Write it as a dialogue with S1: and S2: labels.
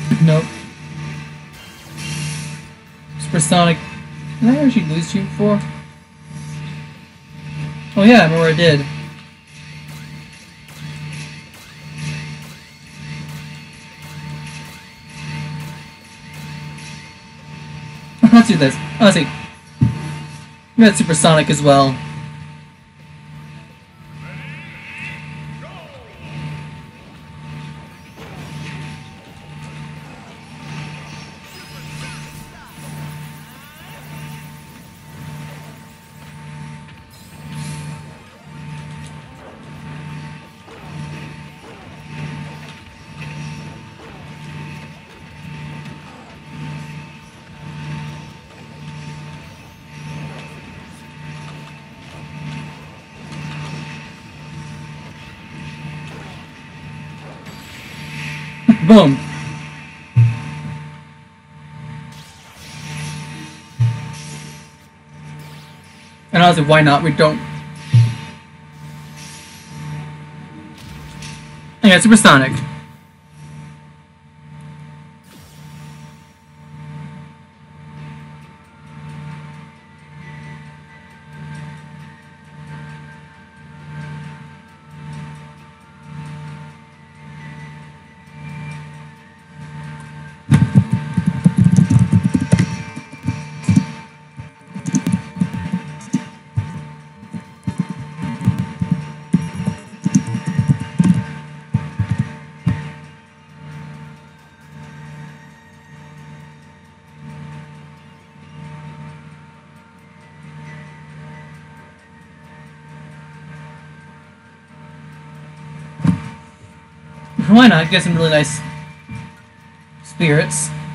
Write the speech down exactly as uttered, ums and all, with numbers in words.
S1: Nope. Super Sonic. Did I actually lose you before? Oh yeah, I remember I did. Let's do this. Let's see. We got Super Sonic as well. Boom. And honestly, why not? We don't. Yeah, Super Sonic. Why not? Get some really nice spirits.